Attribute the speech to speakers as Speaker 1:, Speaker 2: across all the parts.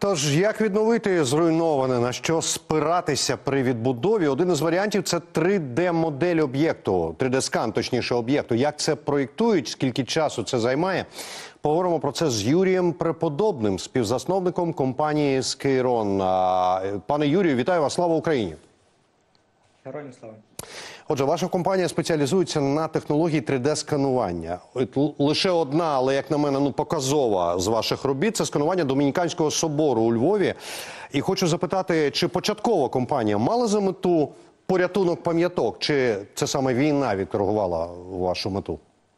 Speaker 1: Тож, як відновити зруйноване, на що спиратися при відбудові? Один із варіантів – це 3D-модель об'єкту, 3D-скан, точніше, об'єкту. Як це проєктують, скільки часу це займає? Поговоримо про це з Юрієм Преподобним, співзасновником компанії Skeiron. Пане Юрію, вітаю вас, слава Україні!
Speaker 2: Героям слава!
Speaker 1: Отже, ваша компанія спеціалізується на технології 3D-сканування. Лише одна, але, як на мене, показова з ваших робіт – це сканування Домініканського собору у Львові. І хочу запитати, чи початково компанія мала за мету порятунок пам'яток, чи це саме війна відкоригувала вашу мету?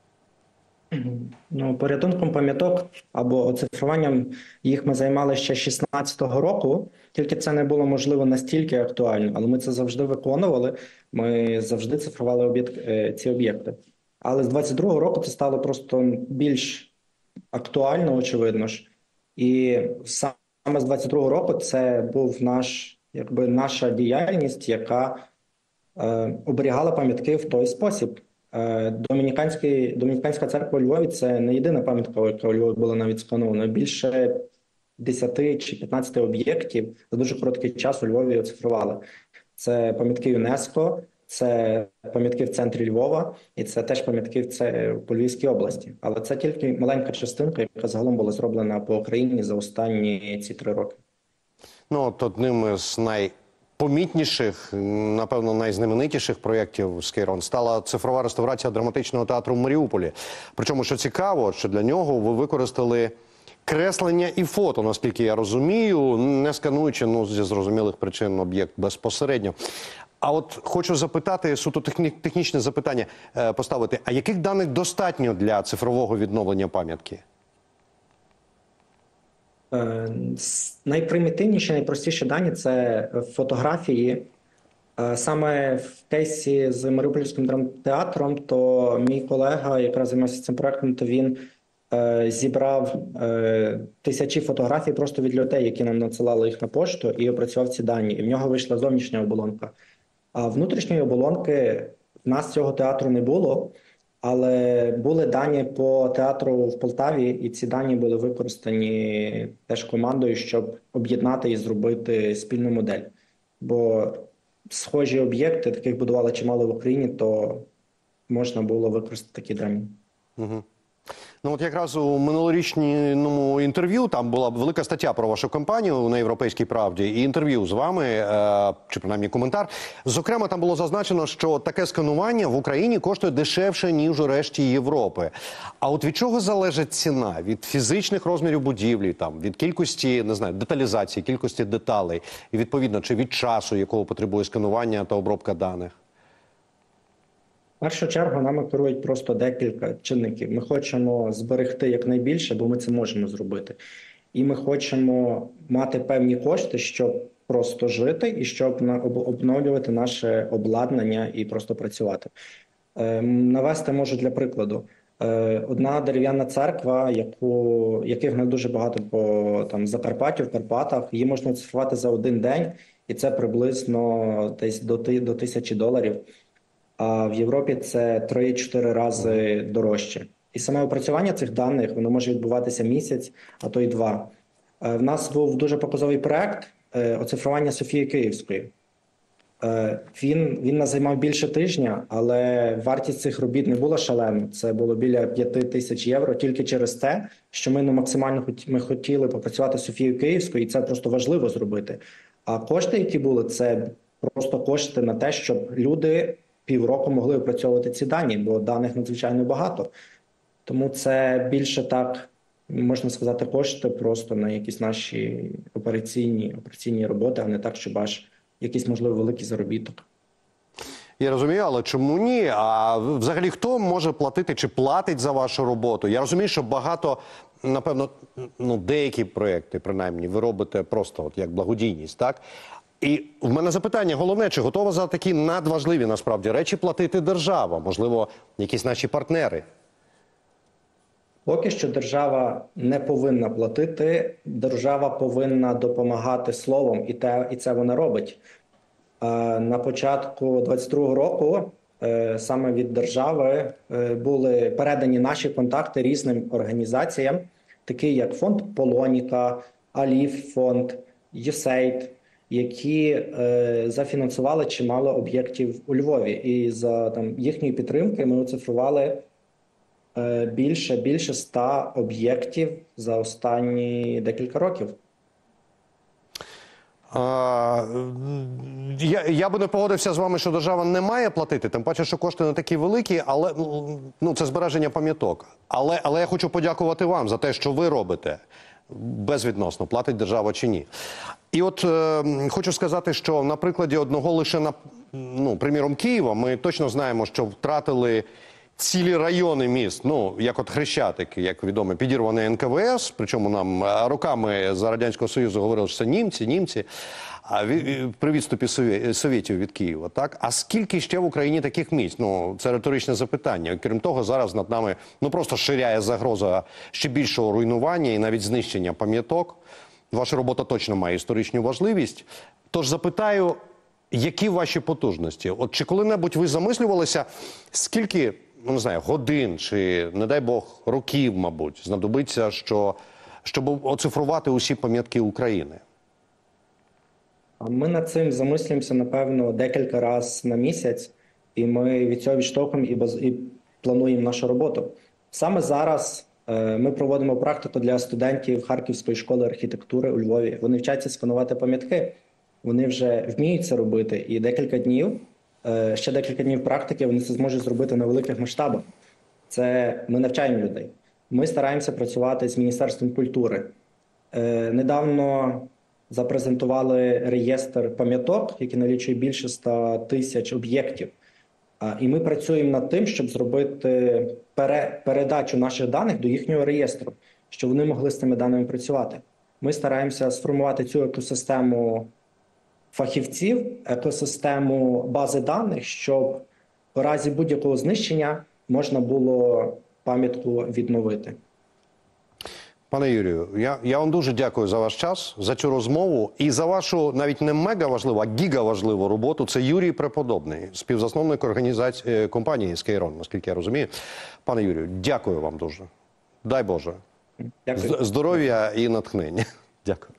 Speaker 2: Порятунком пам'яток або оцифруванням їх ми займалися ще 2016 року, тільки це не було можливо настільки актуально, але ми це завжди виконували, ми завжди цифрували ці об'єкти. Але з 2022 року це стало просто більш актуально, очевидно ж. І саме з 2022 року це був наша діяльність, яка оберігала пам'ятки в той спосіб. Домініканська церква у Львові – це не єдина пам'ятка, яка у Львові була навіть сканована. Більше 10 чи 15 об'єктів за дуже короткий час у Львові оцифрували. Це пам'ятки ЮНЕСКО, це пам'ятки в центрі Львова і це теж пам'ятки в Львівській області. Але це тільки маленька частинка, яка загалом була зроблена по Україні за останні ці 3 роки.
Speaker 1: Одним з найпомітніших, напевно, найзнаменитіших проєктів Skeiron стала цифрова реставрація драматичного театру в Маріуполі. Причому, що цікаво, що для нього ви використали креслення і фото, наскільки я розумію, не скануючи, зі зрозумілих причин, об'єкт безпосередньо. А от хочу запитати, суто технічне запитання поставити, а яких даних достатньо для цифрового відновлення пам'ятки?
Speaker 2: Найпримітивніші, найпростіші дані – це фотографії. Саме в кейсі з Маріупольським драмтеатром, то мій колега, якраз займався цим проектом, то він зібрав тисячі фотографій просто від людей, які нам надсилали їх на пошту, і опрацював ці дані. І в нього вийшла зовнішня оболонка. А внутрішньої оболонки в нас цього театру не було, але були дані по театру в Полтаві, і ці дані були використані теж командою, щоб об'єднати і зробити спільну модель. Бо схожі об'єкти, таких будували чимало в Україні, то можна було використати такі дані.
Speaker 1: Угу. Якраз у минулорічному інтерв'ю, там була велика стаття про вашу компанію на «Європейській правді» і інтерв'ю з вами, чи принаймні коментар. Зокрема, там було зазначено, що таке сканування в Україні коштує дешевше, ніж у решті Європи. А от від чого залежить ціна? Від фізичних розмірів будівлі, від кількості, деталізації, кількості деталей, і відповідно, чи від часу, якого потребує сканування та обробка даних?
Speaker 2: В першу чергу нами керують просто декілька чинників. Ми хочемо зберегти якнайбільше, бо ми це можемо зробити. І ми хочемо мати певні кошти, щоб просто жити і щоб обновлювати наше обладнання і просто працювати. Навести можу для прикладу. Одна дерев'яна церква, яких не дуже багато по Закарпаттю, в Карпатах, її можна оцифрувати за один день, і це приблизно десь до $1000. А в Європі це 3-4 рази дорожче. І саме опрацювання цих даних, воно може відбуватися місяць, а то й 2. В нас був дуже показовий проект оцифрування Софії Київської. Він нас займав більше тижня, але вартість цих робіт не була шалена. Це було біля 5000 євро тільки через те, що ми максимально хотіли попрацювати з Софією Київською, і це просто важливо зробити. А кошти, які були, це просто кошти на те, щоб люди півроку могли опрацьовувати ці дані, бо даних надзвичайно багато. Тому це більше так, можна сказати, кошти просто на якісь наші операційні роботи, а не так, щоб аж якийсь, можливо, великий заробіток.
Speaker 1: Я розумію, але чому ні? А взагалі хто може платити чи платить за вашу роботу? Я розумію, що багато, напевно, деякі проєкти, принаймні, ви робите просто як благодійність, так? І в мене запитання головне, чи готова за такі надважливі, насправді, речі платити держава? Можливо, якісь наші партнери?
Speaker 2: Поки що держава не повинна платити, держава повинна допомагати словом, і це вона робить. На початку 2022 року саме від держави були передані наші контакти різним організаціям, такі як фонд Полоніка, Аліф фонд, ЮСЕЙД, які зафінансували чимало об'єктів у Львові. І за їхньої підтримки ми оцифрували більше 100 об'єктів за останні декілька років.
Speaker 1: Я би не погодився з вами, що держава не має платити, тим паче, що кошти не такі великі, але це збереження пам'яток. Але я хочу подякувати вам за те, що ви робите. Безвідносно, платить держава чи ні. І от хочу сказати, що на прикладі одного лише, приміром, Києва, ми точно знаємо, що втратили цілі райони міст, як от Хрещатик, як відомо, підірваний НКВС, причому нам роками за Радянського Союзу говорили, що це німці, при відступі Совєтів від Києва, так? А скільки ще в Україні таких місць? Це риторичне запитання. Крім того, зараз над нами, просто ширяє загроза ще більшого руйнування і навіть знищення пам'яток. Ваша робота точно має історичну важливість. Тож запитаю, які ваші потужності? От чи коли-небудь ви замислювалися, скільки, годин чи, не дай Бог, років, мабуть, знадобиться, щоб оцифрувати усі пам'ятки України?
Speaker 2: Ми над цим замислюємося, напевно, декілька разів на місяць, і ми від цього відштовхуємо і плануємо нашу роботу. Саме зараз ми проводимо практику для студентів Харківської школи архітектури у Львові. Вони вчаться сканувати пам'ятки, вони вже вміють це робити, і ще декілька днів практики вони це зможуть зробити на великих масштабах. Це ми навчаємо людей. Ми стараємося працювати з Міністерством культури. Недавно запрезентували реєстр пам'яток, який налічує більше 100 тисяч об'єктів. І ми працюємо над тим, щоб зробити передачу наших даних до їхнього реєстру, щоб вони могли з цими даними працювати. Ми стараємося сформувати цю екосистему фахівців, екосистему бази даних, щоб у разі будь-якого знищення можна було пам'ятку відновити.
Speaker 1: Пане Юрію, я вам дуже дякую за ваш час, за цю розмову і за вашу навіть не мега важливу, а гіга важливу роботу. Це Юрій Преподобний, співзасновник організації компанії «Скейрон», наскільки я розумію. Пане Юрію, дякую вам дуже. Дай Боже.
Speaker 2: Дякую.
Speaker 1: Здоров'я і натхнення. Дякую.